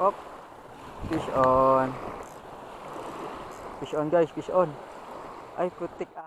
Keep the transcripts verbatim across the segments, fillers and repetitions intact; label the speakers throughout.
Speaker 1: Op, fish on. Fish on guys, fish on. Ay, putik ah.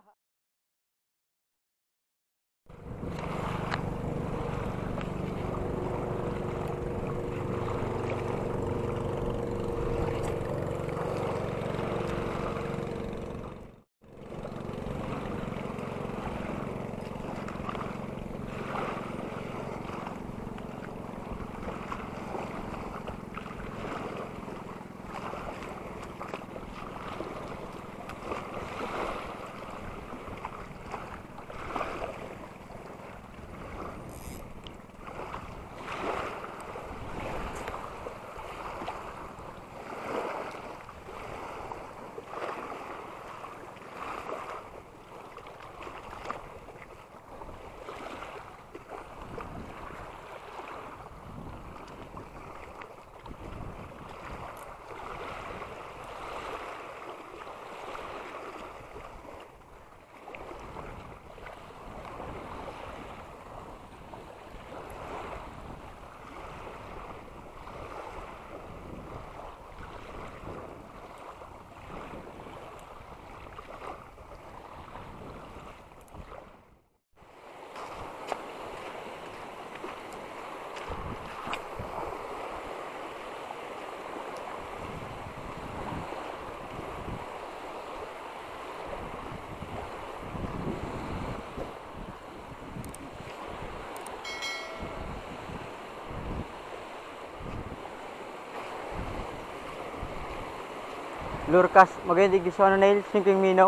Speaker 1: Lurkas, maganda yung ano nail, sinking minaw.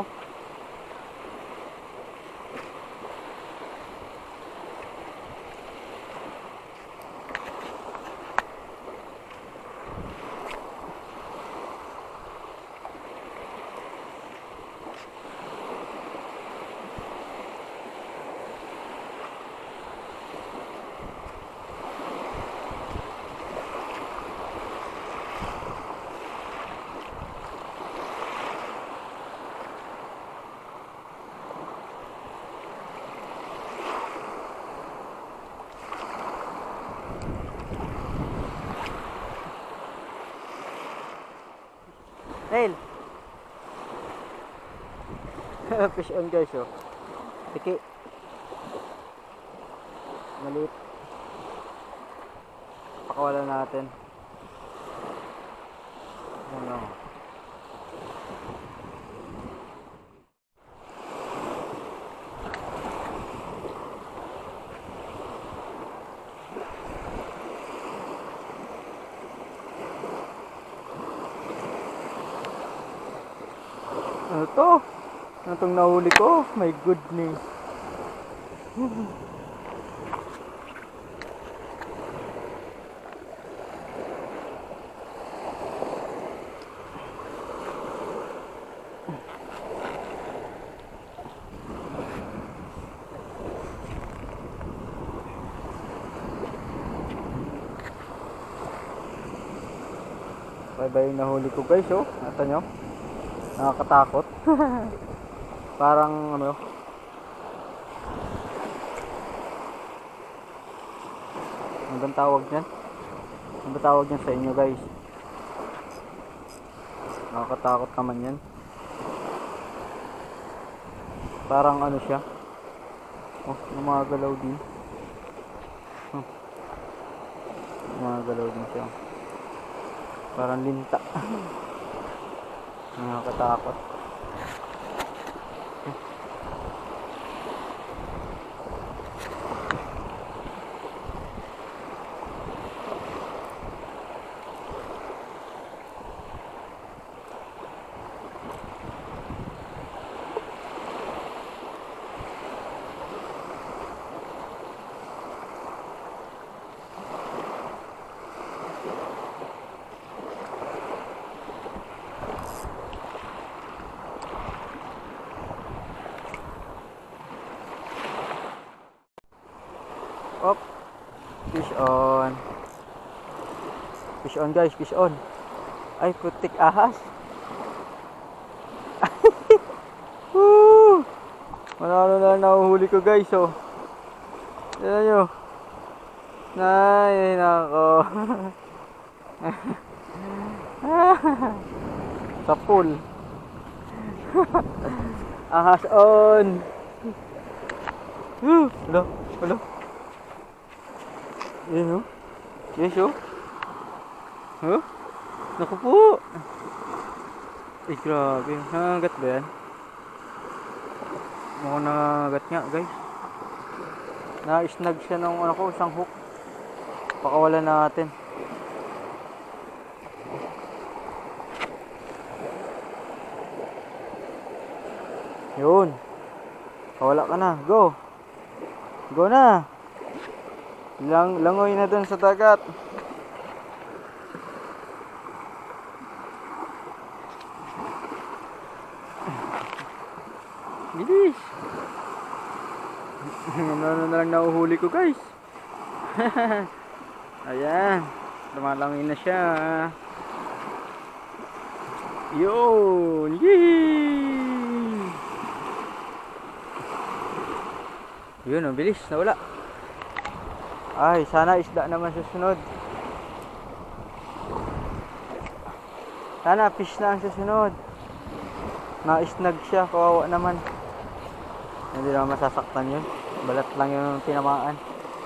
Speaker 1: Nail. Fish on guys oh. Tiki. Maliit. Pakawala natin. Ano. Ano to? Ano tong nahuli ko? My goodness. Bye-bye yung nahuli ko guys oh. Nata nyo? Nakakatakot. Parang ano, ano bang tawag niyan? Ano bang tawag niyan sa inyo guys? Nakakatakot naman yan. Parang ano siya. Oh, gumagalaw din. Huh. Gumagalaw din siya. Parang linta. Nakakatakot. Op, fish on. Fish on guys, fish on. Ay, putik ahas. Woo! Manalo na nahuhuli ko guys oh. Tignan nyo. Ay, nako. Sa pool. Ahas on. Hello, hello. Yan o. Yes o. Huh? Naku po. Ay grabe. Nangangagat ba yan? Mukhang nangangagat nga guys. Na-snag siya ng ano ko, isang hook. Pakawalan natin. Yun. Kawala ka na. Go. Go na. Lang langoy na dun sa dagat. Bilis. Ano na lang nauhuli ko guys. Ayan. Lumalangoy na siya. Yun. Yee. Yun, ang bilis, nawala. Ay, sana isda naman susunod. Sana fish na ang susunod. Na-snag siya, kawawa naman. Hindi naman masasaktan yun. Balat lang yung tinamaan.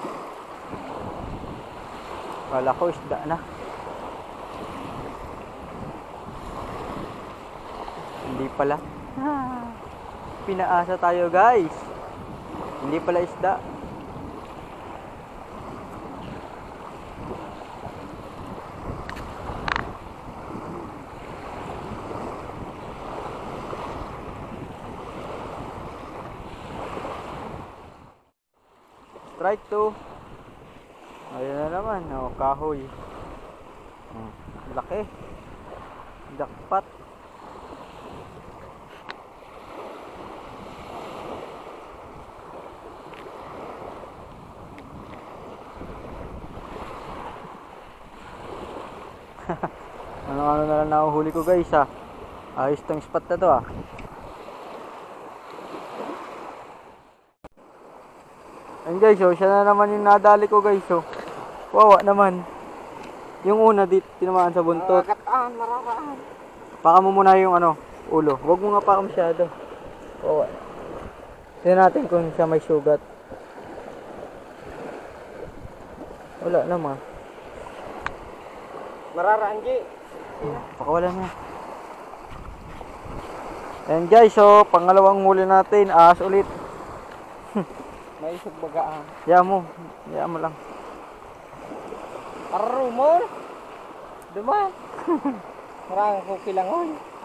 Speaker 1: Kala ko isda na. Hindi pala. Pinaasa tayo guys. Hindi pala isda. Strike two. Ayun na naman. Oh, kahoy. Hmm. Laki. Jackpot. Ano-ano na lang nahuhuli ko guys ha. Ayos tong spot na to ah. Ayun guys oh, siya na naman yung nadali ko guys oh. Wawa naman. Yung una dit tinamaan sa buntot.
Speaker 2: Mararaan, mararaan.
Speaker 1: Paka mo muna yung ano, ulo. Huwag mo nga paka masyado. Wawa. Tignan natin kung siya may sugat. Wala naman.
Speaker 2: Mararaan, G.
Speaker 1: Pakawala na. Ayan guys, so pangalawang huli natin, ahas ulit.
Speaker 2: May isog bagaan.
Speaker 1: Kaya mo, kaya mo lang.
Speaker 2: Arumor. Duman. Marang ko kilangon.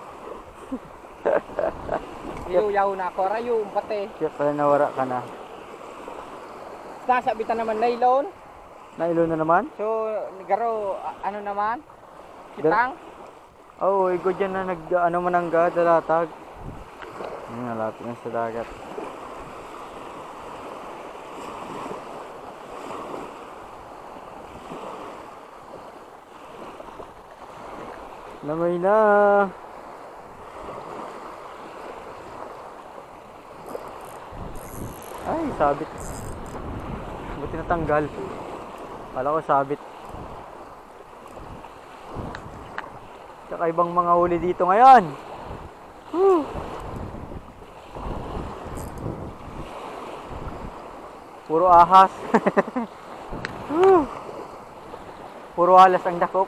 Speaker 2: Iuyaw na ako, rayo, pati.
Speaker 1: Kaya pala nawara ka na.
Speaker 2: Nasabitan naman nailon.
Speaker 1: Nailo na naman?
Speaker 2: So, garo, ano naman? Kitang.
Speaker 1: Oo, oh, igo dyan na nag, ano manangga, dalatag. Ayan, nalapit na sa dagat. Lamay na. Ay, sabit. Buti natanggal. Kala ko sabit. Kakaibang mga huli dito ngayon. Whew. Puro ahas. Puro alas ang dakop.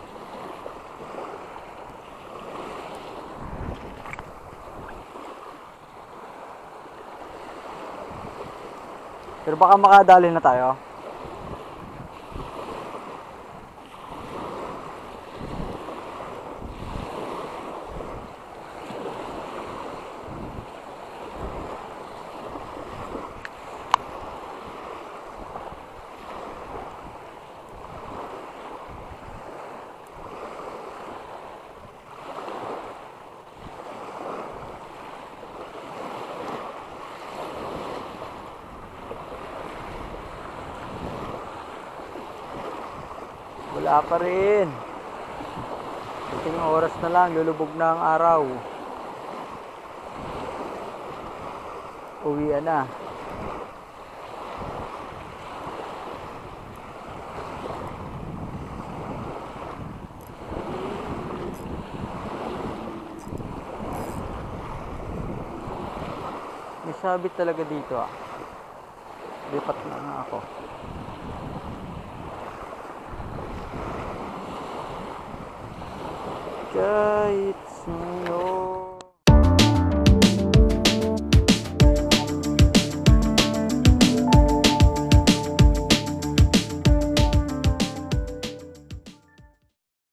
Speaker 1: Pero baka makadali na tayo. Wala pa rin. Iting oras na lang, lulubog na ang araw. Uwian na. May sabit talaga dito ah. Lipat na nga ako. Kahit sa'yo